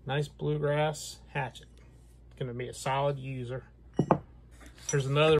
Nice Bluegrass hatchet. Gonna be a solid user. Here's another